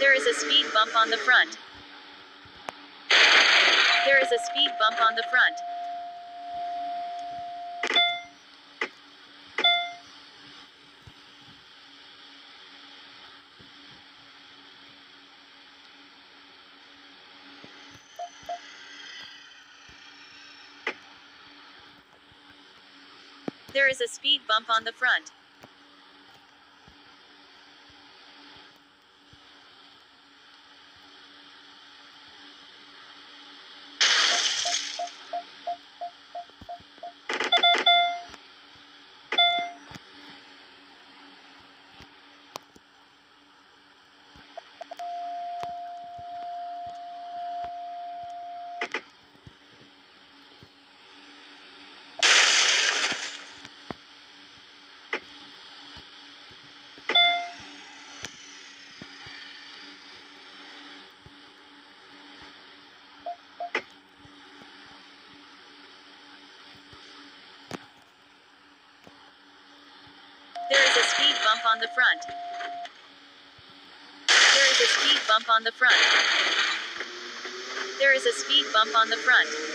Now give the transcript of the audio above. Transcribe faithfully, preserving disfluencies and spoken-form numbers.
There is a speed bump on the front. There is a speed bump on the front. There is a speed bump on the front. There is a speed bump on the front. There is a speed bump on the front. There is a speed bump on the front.